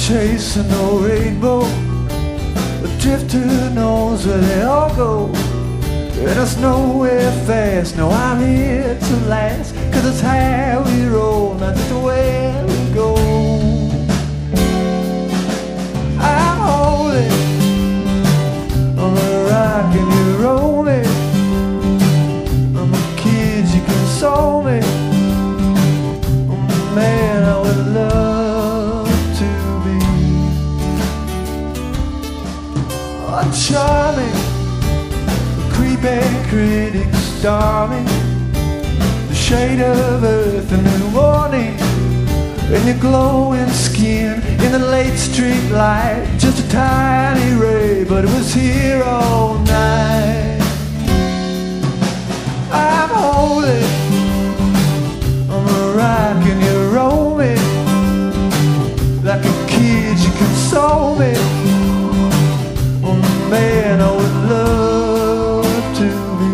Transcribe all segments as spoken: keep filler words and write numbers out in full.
chasing no rainbow. The drifter knows where they all go, and it's nowhere fast. No, I'm here to last, 'cause it's how we roll, not just where we go. I'm holding on the rock and you roll me. I'm a kid, you console me. I'm the man I would love to be. Oh, charming, creepy critics storming, the shade of earth and new morning, and your glowing skin in the late street light. Just a tiny ray, but it was here all night. I'm holding on the rock and you roll me. Like a kid you console me. I'm the man I would love to be.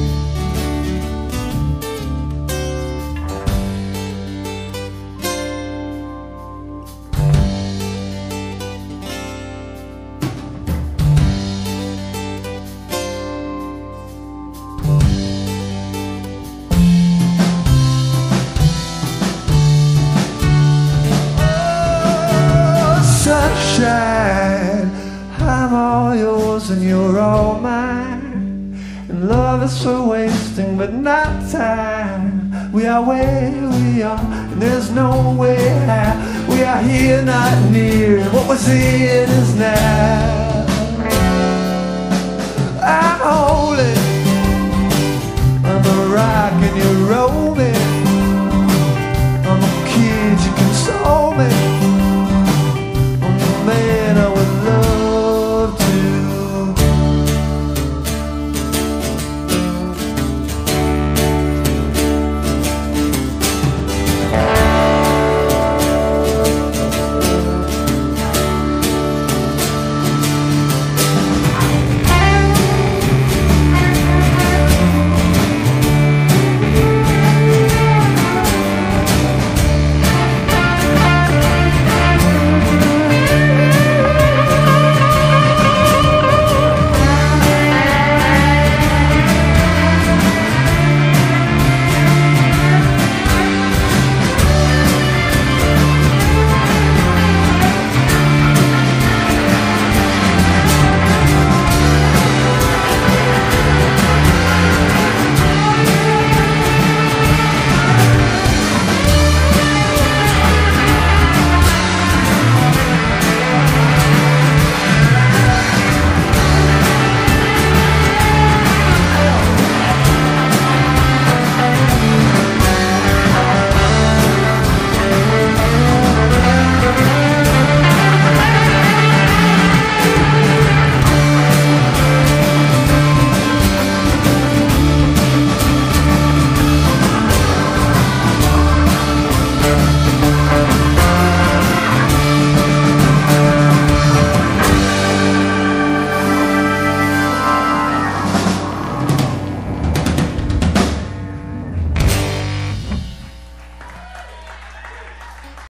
Sunshine, I'm all yours and you're all mine. And love is for wasting, but not time. We are where we are, and there's no way out. We are here, not near, and what was in is now. I'm holding on the rock and you roll